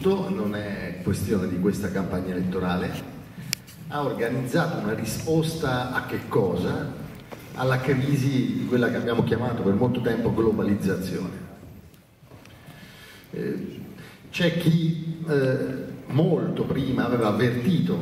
tutto, non è questione di questa campagna elettorale, ha organizzato una risposta a che cosa? Alla crisi di quella che abbiamo chiamato per molto tempo globalizzazione. C'è chi molto prima aveva avvertito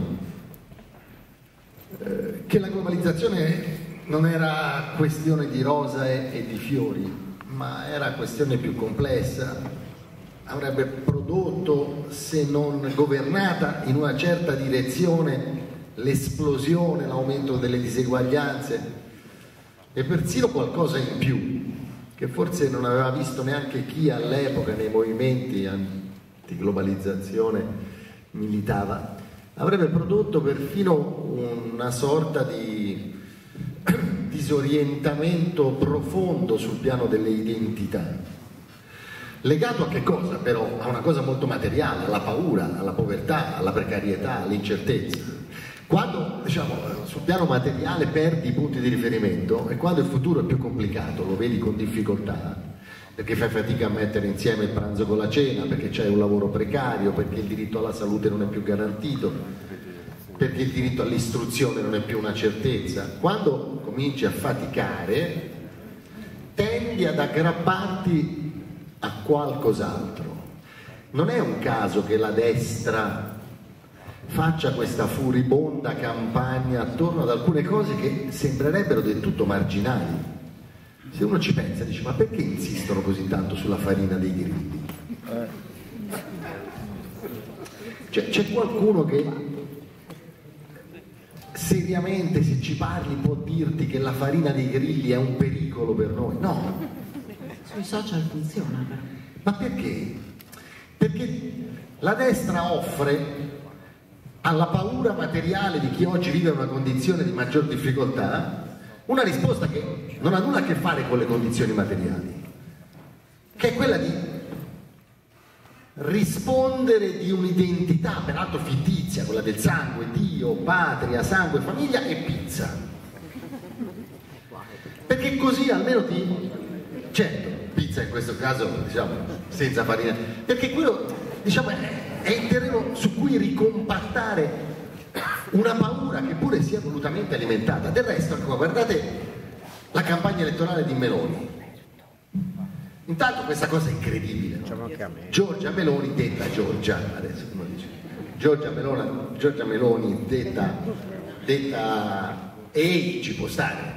che la globalizzazione non era questione di rose e di fiori, ma era questione più complessa, avrebbe prodotto, se non governata in una certa direzione, l'esplosione, l'aumento delle diseguaglianze e persino qualcosa in più, che forse non aveva visto neanche chi all'epoca nei movimenti antiglobalizzazione militava. Avrebbe prodotto perfino una sorta di disorientamento profondo sul piano delle identità, legato a che cosa però? A una cosa molto materiale, alla paura, alla povertà, alla precarietà, all'incertezza. Quando, diciamo, sul piano materiale perdi i punti di riferimento e quando il futuro è più complicato, lo vedi con difficoltà, perché fai fatica a mettere insieme il pranzo con la cena, perché c'è un lavoro precario, perché il diritto alla salute non è più garantito, perché il diritto all'istruzione non è più una certezza. Quando cominci a faticare, tendi ad aggrapparti a qualcos'altro. Non è un caso che la destra faccia questa furibonda campagna attorno ad alcune cose che sembrerebbero del tutto marginali. Se uno ci pensa, dice: ma perché insistono così tanto sulla farina dei grilli? Cioè, c'è qualcuno che seriamente, se ci parli, può dirti che la farina dei grilli è un pericolo per noi? No. Sui social funziona però. Ma perché? Perché la destra offre alla paura materiale di chi oggi vive una condizione di maggior difficoltà una risposta che non ha nulla a che fare con le condizioni materiali, che è quella di rispondere di un'identità, peraltro fittizia, quella del sangue, Dio, patria, sangue, famiglia e pizza. Perché così almeno certo, pizza in questo caso, diciamo, senza farina, perché quello, diciamo, è il terreno su cui ricompattare una paura che pure sia volutamente alimentata. Del resto, ecco, guardate la campagna elettorale di Meloni. Intanto questa cosa è incredibile, no? Giorgia Meloni detta Giorgia, adesso come dice, Giorgia Meloni detta ehi, ci può stare.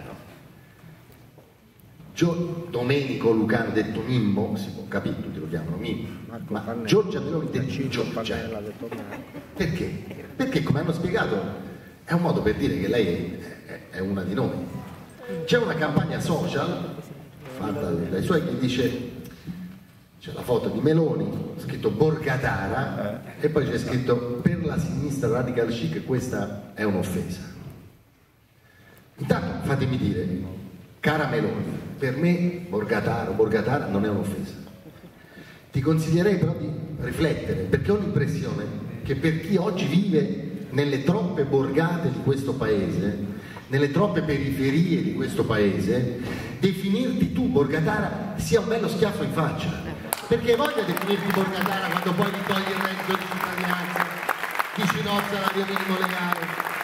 Domenico Lucano detto Mimmo, si può capire, tutti lo chiamano Mimmo, ma Giorgia Meloni detto Giorgia. Perché? Perché, come hanno spiegato, è un modo per dire che lei è una di noi. C'è una campagna social fatta dai suoi che dice, c'è la foto di Meloni, scritto Borgatara, e poi c'è scritto: per la sinistra radical chic questa è un'offesa. Intanto fatemi dire, cara Meloni, per me Borgatara non è un'offesa. Ti consiglierei però di riflettere, perché ho l'impressione che per chi oggi vive nelle troppe borgate di questo paese, nelle troppe periferie di questo paese, definirti tu Borgatara sia un bello schiaffo in faccia. Perché voglia definirti Borgatara quando poi ti togli il reddito di cittadinanza, ti scinozza la via minimo legale?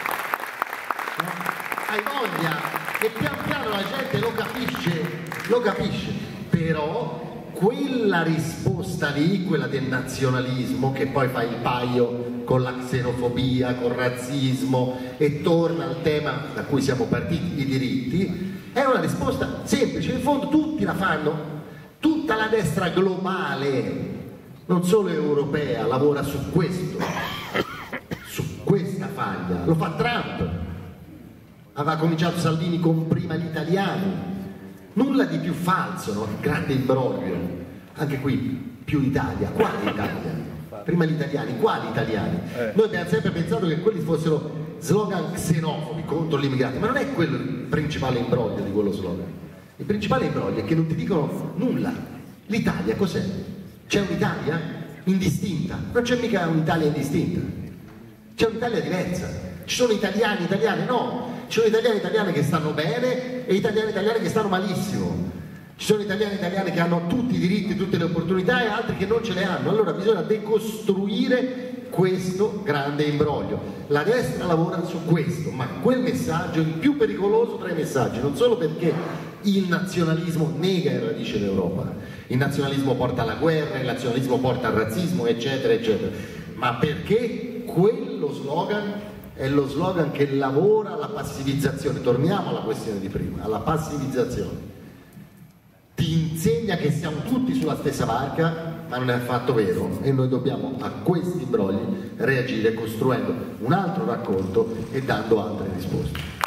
No? Hai voglia, e pian piano la gente lo capisce, però quella risposta lì, quella del nazionalismo, che poi fa il paio con la xenofobia, col razzismo e torna al tema da cui siamo partiti, i diritti, è una risposta semplice, in fondo tutti la fanno, tutta la destra globale, non solo europea, lavora su questo, su questa faglia, lo fa Trump, aveva cominciato Salvini con prima gli italiani. Nulla di più falso, no? Grande imbroglio. Anche qui, più Italia. Quali Italia? Prima gli italiani. Quali italiani? Noi abbiamo sempre pensato che quelli fossero slogan xenofobi contro gli immigrati, ma non è quello il principale imbroglio di quello slogan. Il principale imbroglio è che non ti dicono nulla. L'Italia cos'è? C'è un'Italia indistinta? Non c'è mica un'Italia indistinta. C'è un'Italia diversa. Ci sono italiani, italiane? No. Ci sono italiani, italiane che stanno bene e italiani, italiane che stanno malissimo. Ci sono italiani e italiane che hanno tutti i diritti, tutte le opportunità e altri che non ce le hanno. Allora bisogna decostruire questo grande imbroglio. La destra lavora su questo, ma quel messaggio è il più pericoloso tra i messaggi, non solo perché il nazionalismo nega in radice l'Europa, il nazionalismo porta alla guerra, il nazionalismo porta al razzismo, eccetera, eccetera, ma perché quello slogan è lo slogan che lavora alla passivizzazione. Torniamo alla questione di prima, alla passivizzazione. Ti insegna che siamo tutti sulla stessa barca, ma non è affatto vero, e noi dobbiamo a questi imbrogli reagire costruendo un altro racconto e dando altre risposte.